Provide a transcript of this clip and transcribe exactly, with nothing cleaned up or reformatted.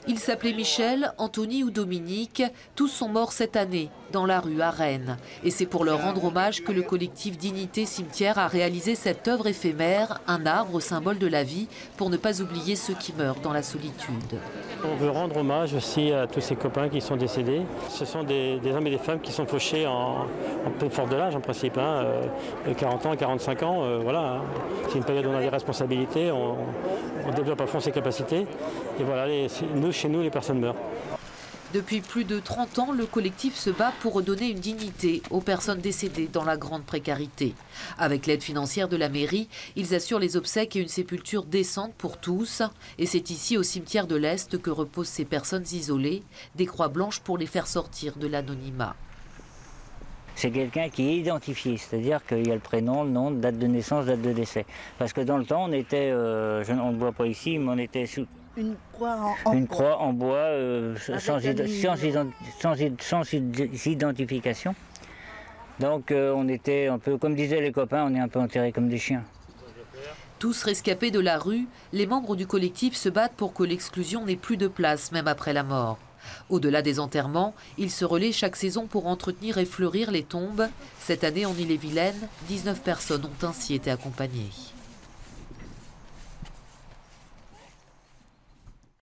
Ils s'appelaient Michel, Anthony ou Dominique. Tous sont morts cette année, dans la rue à Rennes. Et c'est pour leur rendre hommage que le collectif Dignité Cimetière a réalisé cette œuvre éphémère, un arbre symbole de la vie, pour ne pas oublier ceux qui meurent dans la solitude. On veut rendre hommage aussi à tous ces copains qui sont décédés. Ce sont des, des hommes et des femmes qui sont fauchés en, en peu fort de l'âge en principe, hein, euh, quarante ans, quarante-cinq ans, euh, voilà. Hein. C'est une période où on a des responsabilités, on, on développe à fond ses capacités. Et voilà, les, nous, chez nous, les personnes meurent. Depuis plus de trente ans, le collectif se bat pour redonner une dignité aux personnes décédées dans la grande précarité. Avec l'aide financière de la mairie, ils assurent les obsèques et une sépulture décente pour tous. Et c'est ici, au cimetière de l'Est, que reposent ces personnes isolées, des croix blanches pour les faire sortir de l'anonymat. C'est quelqu'un qui est identifié, c'est-à-dire qu'il y a le prénom, le nom, date de naissance, date de décès. Parce que dans le temps, on était, euh, je, on ne le voit pas ici, mais on était sous une croix en, en une bois, croix en bois euh, sans, id sans, ident sans, id sans identification. Donc euh, on était un peu, comme disaient les copains, on est un peu enterrés comme des chiens. Tous rescapés de la rue, les membres du collectif se battent pour que l'exclusion n'ait plus de place, même après la mort. Au-delà des enterrements, ils se relaient chaque saison pour entretenir et fleurir les tombes. Cette année, en Ille-et-Vilaine, dix-neuf personnes ont ainsi été accompagnées.